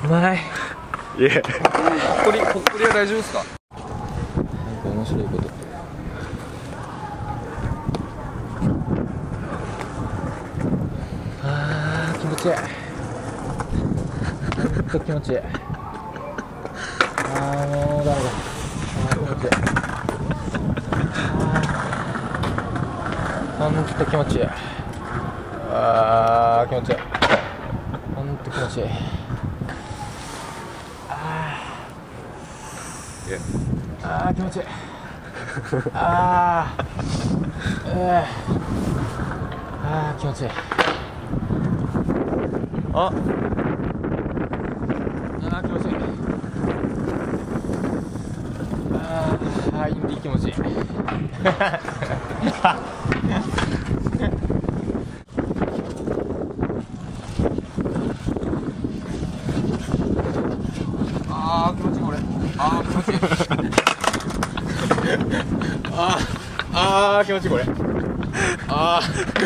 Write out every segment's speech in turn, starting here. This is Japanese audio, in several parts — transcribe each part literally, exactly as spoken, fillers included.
うまい。 いえ。 ほっこり、ほっこりは大丈夫ですか？ なんか面白いこと。あー気持ちいい。ほんと気持ちいい。あーもうダメだ。あー気持ちいい。ほんと気持ちいい。あー気持ちいい。ほんと気持ちいい。あーあー気持ちいい。あーえーあー気持ちいい。ああー気持ちいい。あーあーいい気持ちいい。あー気持ちいいこれ。あー気持ちいい。あーあー気持ちいいこれ。あ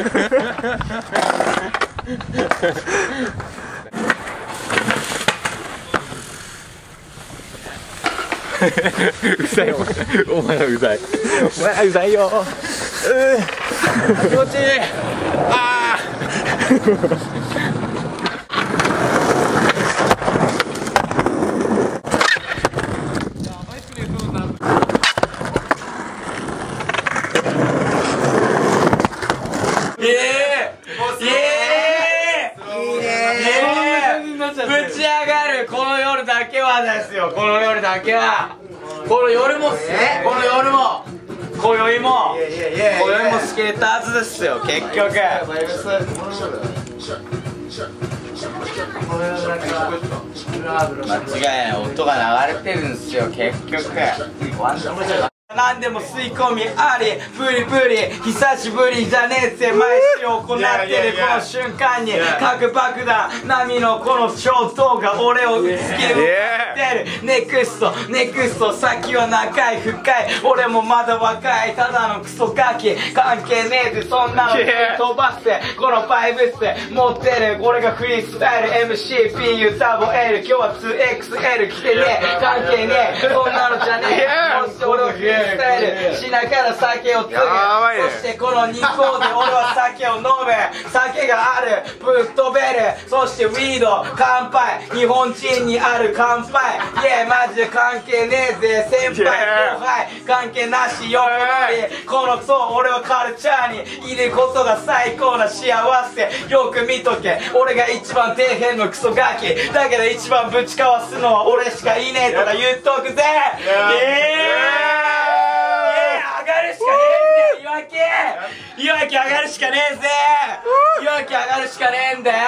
ーうざいお前お前らうざいお前らうざいよ。うー気持ちいい。あーぶち上がるこの夜だけはですよ。この夜だけはこの夜もっすよ。この夜も今宵も今宵もしけたはずですよ。結局間違いない音が流れてるんですよ。結局何でも吸い込みありプリプリ久しぶりじゃねえぜ。毎週行ってるこの瞬間に核爆弾波のこの衝動が俺を突き抜けてる。ネクストネクスト先は長い深い。俺もまだ若いただのクソガキ関係ねえぜ。そんなの飛ばせこのバイブスで持ってる。俺がフリースタイル エムシーピーユー ダブル L 今日は ツーエックスエル 来てねえ関係ねえ。そんなのじゃねえ。もし俺をフリースタイルしながら酒を継ぐ。そしてこの日本で俺は酒を飲む。酒があるぶっ飛べる。そしてウィード乾杯日本人にある乾杯。いやマジで関係ねえぜ。先輩後輩関係なしよくこのそう俺はカルチャーにいることが最高な幸せ。よく見とけ俺が一番底辺のクソガキだけど一番ぶちかわすのは俺しかいねえとか言っとくぜ。イエーイいわき上がるしかねえぜ。いわき上がるしかねえんだよ。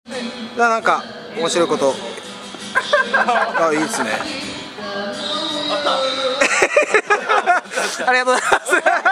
じゃあなんか面白いことあいいですねありがとうございます